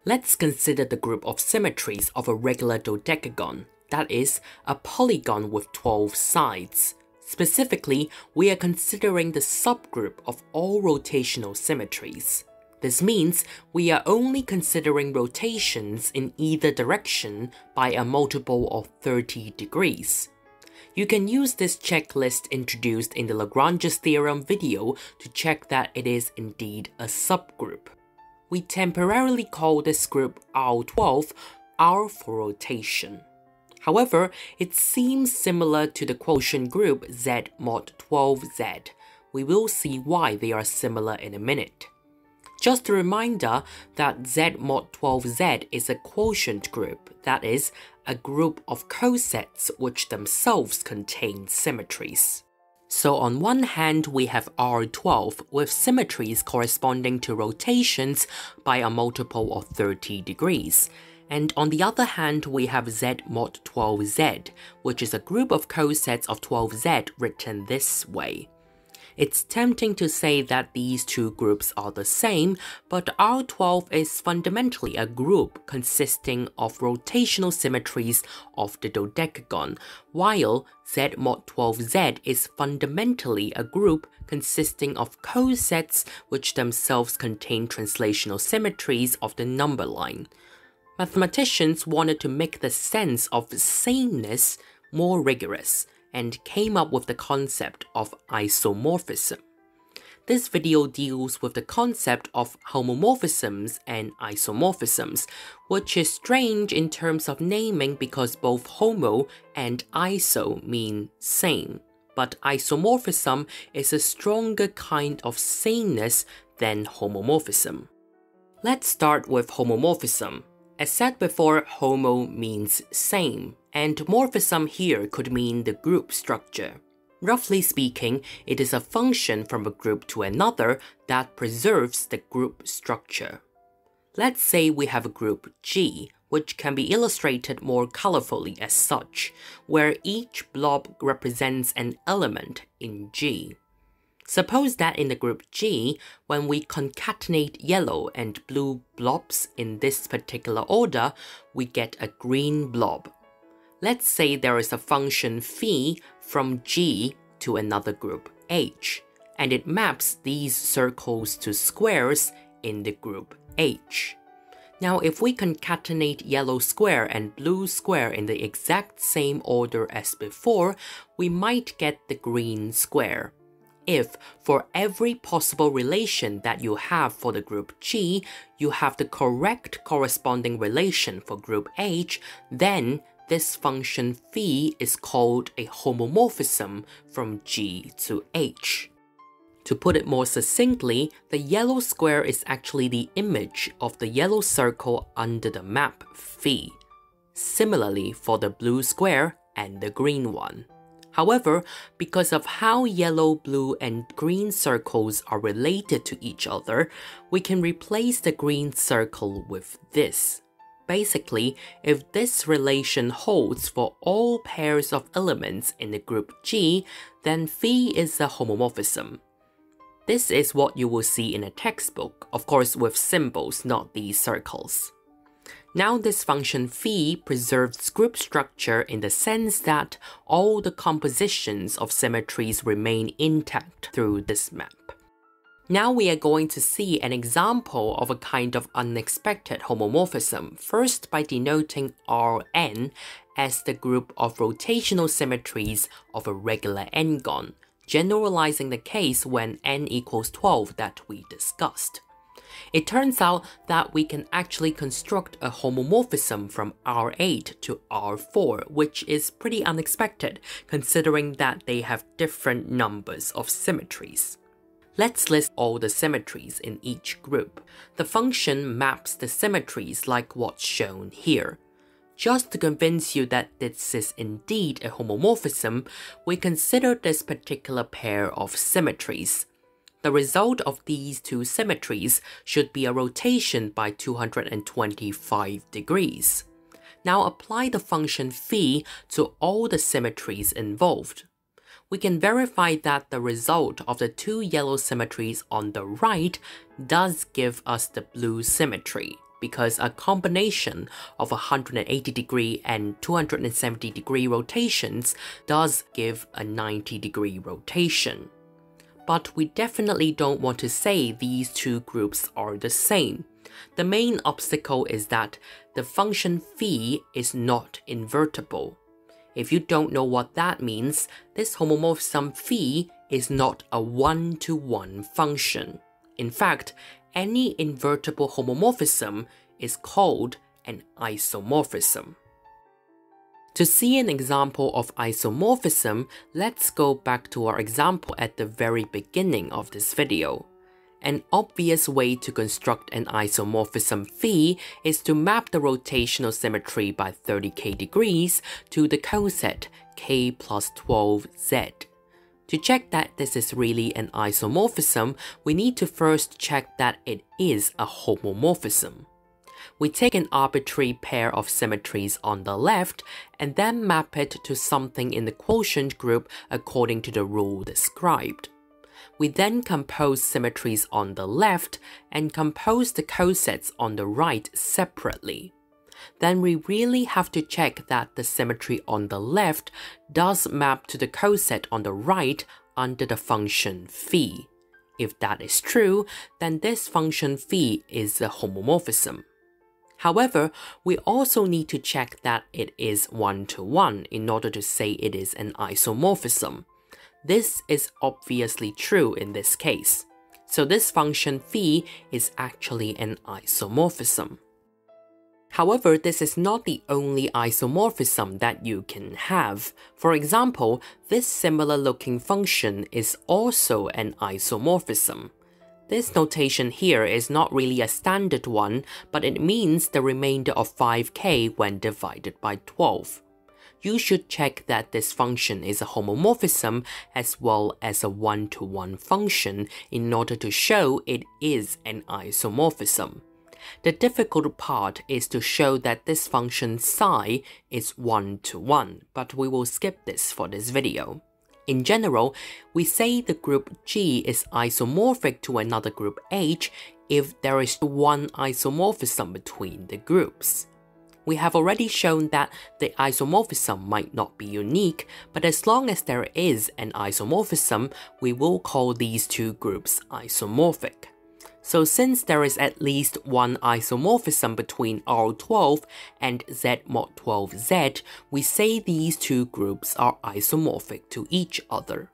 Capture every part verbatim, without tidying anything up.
Let's consider the group of symmetries of a regular dodecagon, that is, a polygon with twelve sides. Specifically, we are considering the subgroup of all rotational symmetries. This means we are only considering rotations in either direction by a multiple of thirty degrees. You can use this checklist introduced in the Lagrange's theorem video to check that it is indeed a subgroup. We temporarily call this group R twelve R for rotation. However, it seems similar to the quotient group Z mod twelve Z. We will see why they are similar in a minute. Just a reminder that Z mod twelve Z is a quotient group, that is, a group of cosets which themselves contain symmetries. So on one hand we have R twelve with symmetries corresponding to rotations by a multiple of thirty degrees. And on the other hand we have Z mod twelve Z, which is a group of cosets of twelve Z written this way. It's tempting to say that these two groups are the same, but R twelve is fundamentally a group consisting of rotational symmetries of the dodecagon, while Z mod twelve Z is fundamentally a group consisting of cosets which themselves contain translational symmetries of the number line. Mathematicians wanted to make the sense of sameness more rigorous, and came up with the concept of isomorphism. This video deals with the concept of homomorphisms and isomorphisms, which is strange in terms of naming because both homo and iso mean same. But isomorphism is a stronger kind of sameness than homomorphism. Let's start with homomorphism. As said before, homo means same, and morphism here could mean the group structure. Roughly speaking, it is a function from a group to another that preserves the group structure. Let's say we have a group G, which can be illustrated more colorfully as such, where each blob represents an element in G. Suppose that in the group G, when we concatenate yellow and blue blobs in this particular order, we get a green blob. Let's say there is a function phi from G to another group H, and it maps these circles to squares in the group H. Now if we concatenate yellow square and blue square in the exact same order as before, we might get the green square. If, for every possible relation that you have for the group G, you have the correct corresponding relation for group H, then this function phi is called a homomorphism from G to H. To put it more succinctly, the yellow square is actually the image of the yellow circle under the map phi. Similarly for the blue square and the green one. However, because of how yellow, blue, and green circles are related to each other, we can replace the green circle with this. Basically, if this relation holds for all pairs of elements in the group G, then phi is a homomorphism. This is what you will see in a textbook, of course with symbols, not these circles. Now this function phi preserves group structure in the sense that all the compositions of symmetries remain intact through this map. Now we are going to see an example of a kind of unexpected homomorphism, first by denoting Rn as the group of rotational symmetries of a regular n-gon, generalizing the case when n equals twelve that we discussed. It turns out that we can actually construct a homomorphism from R eight to R four, which is pretty unexpected considering that they have different numbers of symmetries. Let's list all the symmetries in each group. The function maps the symmetries like what's shown here. Just to convince you that this is indeed a homomorphism, we consider this particular pair of symmetries. The result of these two symmetries should be a rotation by two hundred twenty-five degrees. Now apply the function phi to all the symmetries involved. We can verify that the result of the two yellow symmetries on the right does give us the blue symmetry, because a combination of one hundred eighty degree and two hundred seventy degree rotations does give a ninety degree rotation. But we definitely don't want to say these two groups are the same. The main obstacle is that the function phi is not invertible. If you don't know what that means, this homomorphism phi is not a one-to-one function. In fact, any invertible homomorphism is called an isomorphism. To see an example of isomorphism, let's go back to our example at the very beginning of this video. An obvious way to construct an isomorphism phi is to map the rotational symmetry by thirty K degrees to the coset K plus twelve Z. To check that this is really an isomorphism, we need to first check that it is a homomorphism. We take an arbitrary pair of symmetries on the left and then map it to something in the quotient group according to the rule described. We then compose symmetries on the left and compose the cosets on the right separately. Then we really have to check that the symmetry on the left does map to the coset on the right under the function phi. If that is true, then this function phi is a homomorphism. However, we also need to check that it is one-to-one in order to say it is an isomorphism. This is obviously true in this case. So this function phi is actually an isomorphism. However, this is not the only isomorphism that you can have. For example, this similar looking function is also an isomorphism. This notation here is not really a standard one, but it means the remainder of five K when divided by twelve. You should check that this function is a homomorphism as well as a one-to-one function in order to show it is an isomorphism. The difficult part is to show that this function psi is one-to-one, but we will skip this for this video. In general, we say the group G is isomorphic to another group H if there is one isomorphism between the groups. We have already shown that the isomorphism might not be unique, but as long as there is an isomorphism, we will call these two groups isomorphic. So since there is at least one isomorphism between R twelve and Z mod twelve Z, we say these two groups are isomorphic to each other.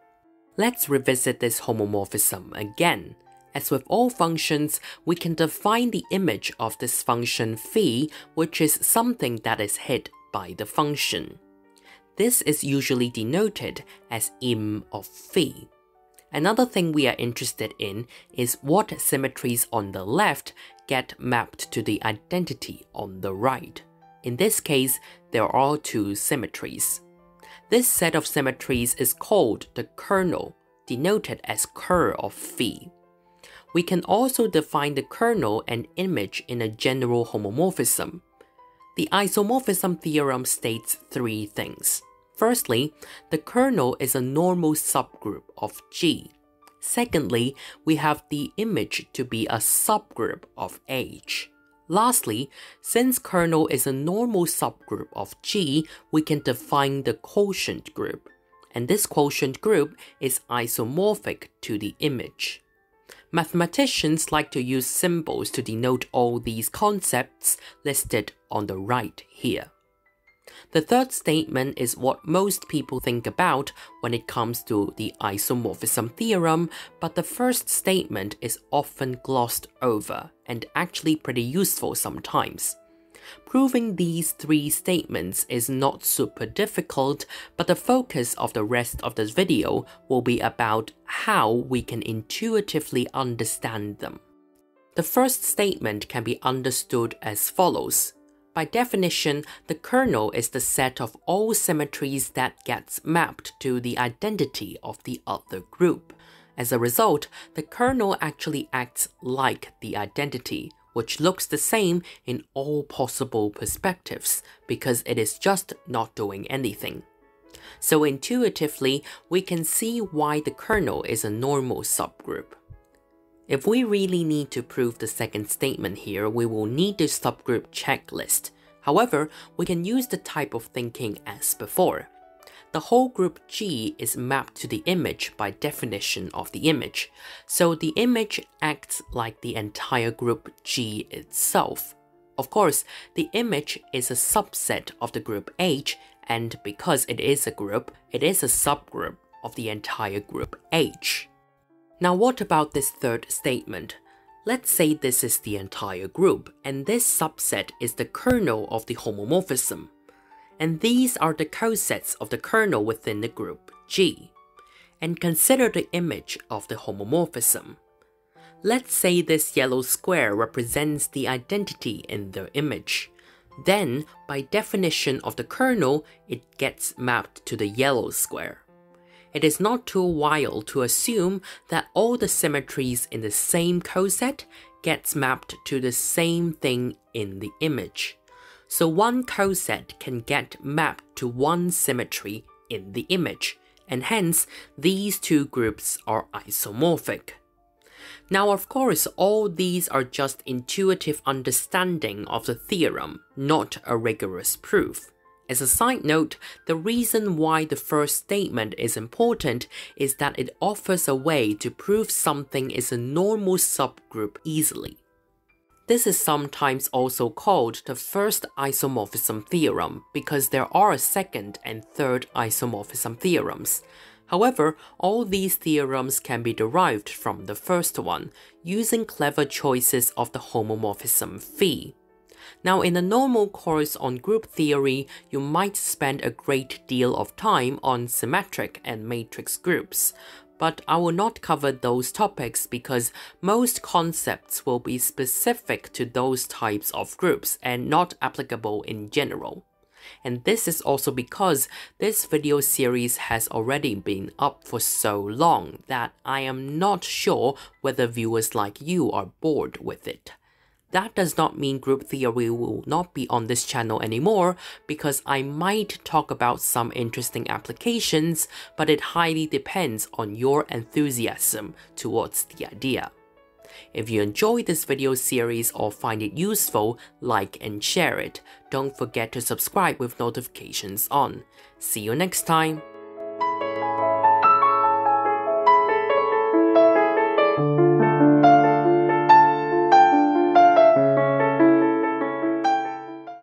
Let's revisit this homomorphism again. As with all functions, we can define the image of this function phi, which is something that is hid by the function. This is usually denoted as im of phi. Another thing we are interested in is what symmetries on the left get mapped to the identity on the right. In this case, there are two symmetries. This set of symmetries is called the kernel, denoted as ker of phi. We can also define the kernel and image in a general homomorphism. The isomorphism theorem states three things. Firstly, the kernel is a normal subgroup of G. Secondly, we have the image to be a subgroup of H. Lastly, since kernel is a normal subgroup of G, we can define the quotient group, and this quotient group is isomorphic to the image. Mathematicians like to use symbols to denote all these concepts listed on the right here. The third statement is what most people think about when it comes to the isomorphism theorem, but the first statement is often glossed over and actually pretty useful sometimes. Proving these three statements is not super difficult, but the focus of the rest of this video will be about how we can intuitively understand them. The first statement can be understood as follows. By definition, the kernel is the set of all symmetries that gets mapped to the identity of the other group. As a result, the kernel actually acts like the identity, which looks the same in all possible perspectives, because it is just not doing anything. So intuitively, we can see why the kernel is a normal subgroup. If we really need to prove the second statement here, we will need the subgroup checklist. However, we can use the type of thinking as before. The whole group G is mapped to the image by definition of the image, so the image acts like the entire group G itself. Of course, the image is a subset of the group H, and because it is a group, it is a subgroup of the entire group H. Now what about this third statement? Let's say this is the entire group, and this subset is the kernel of the homomorphism. And these are the cosets of the kernel within the group G. And consider the image of the homomorphism. Let's say this yellow square represents the identity in the image. Then, by definition of the kernel, it gets mapped to the yellow square. It is not too wild to assume that all the symmetries in the same coset gets mapped to the same thing in the image. So one coset can get mapped to one symmetry in the image, and hence these two groups are isomorphic. Now of course all these are just intuitive understanding of the theorem, not a rigorous proof. As a side note, the reason why the first statement is important is that it offers a way to prove something is a normal subgroup easily. This is sometimes also called the first isomorphism theorem because there are second and third isomorphism theorems. However, all these theorems can be derived from the first one, using clever choices of the homomorphism phi. Now in a normal course on group theory, you might spend a great deal of time on symmetric and matrix groups, but I will not cover those topics because most concepts will be specific to those types of groups and not applicable in general. And this is also because this video series has already been up for so long that I am not sure whether viewers like you are bored with it. That does not mean group theory will not be on this channel anymore, because I might talk about some interesting applications, but it highly depends on your enthusiasm towards the idea. If you enjoyed this video series or find it useful, like and share it. Don't forget to subscribe with notifications on. See you next time!